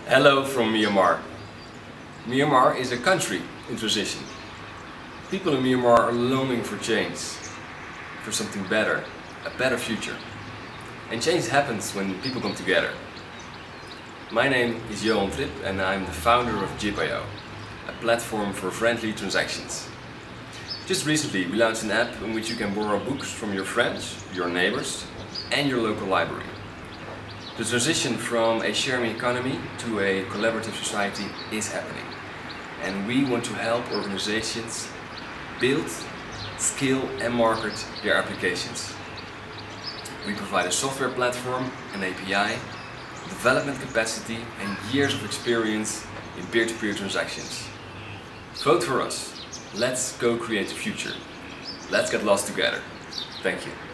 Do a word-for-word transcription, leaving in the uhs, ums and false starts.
Hello from Myanmar. Myanmar is a country in transition. People in Myanmar are longing for change, for something better, a better future. And change happens when people come together. My name is Johan Tripp and I'm the founder of Jip dot i o, a platform for friendly transactions. Just recently we launched an app in which you can borrow books from your friends, your neighbors and your local library. The transition from a sharing economy to a collaborative society is happening. And we want to help organizations build, scale and market their applications. We provide a software platform, an A P I, development capacity and years of experience in peer-to-peer transactions. Vote for us. Let's go create the future. Let's get lost together. Thank you.